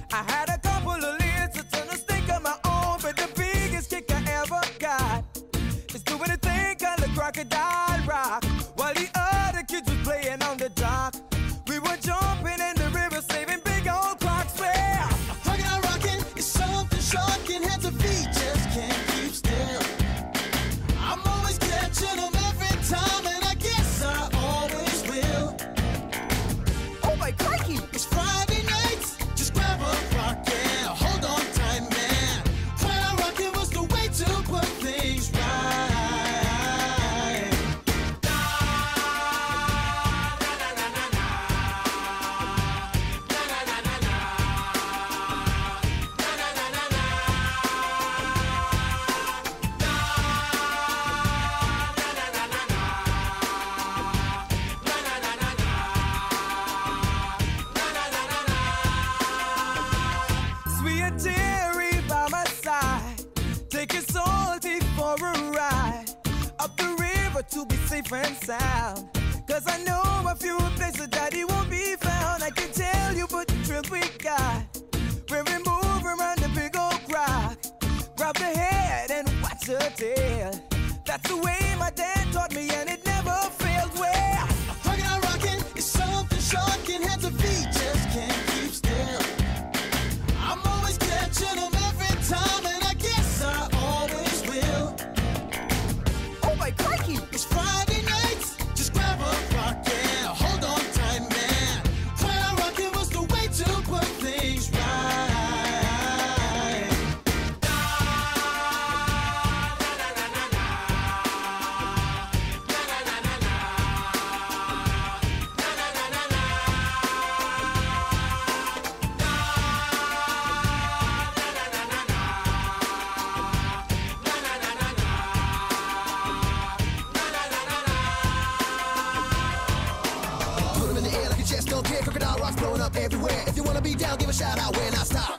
I had a couple of lids to turn a stink of my own, but the biggest kick I ever got is doing a thing called a crocodile rock, while the other kids were playing on the dock. We were jumping in the river, saving big old clocks. Well, rockin' on rockin' is something shocking. Hands and feet just can't keep still. I'm always catching them every time, and I guess I always will. oh my crikey! It's Friday nights, just grab a rock and hold on tight, man. Rockin' on rockin' was the way to put things right. Sweet Terry by my side, taking Salty for a ride up the river to be safe and sound. Cause I know a few places that he won't be found. I can tell you but the thrill we got when we move around the big old rock. Grab the head and watch the tail. That's the way my dad taught me, and it never failed. Well, Rockin' on rockin' is something shocking. Hands and feet just can't keep still. I'm always catching them every time, and I guess I always will. oh my crikey! It's Friday nights, just grab a rock and hold on tight, man. Rockin' on rockin' was the way to put things right. Put 'em in the air like a jet, don't care. Crocodile rocks blowing up everywhere. If you wanna be down, give a shout out when I stop.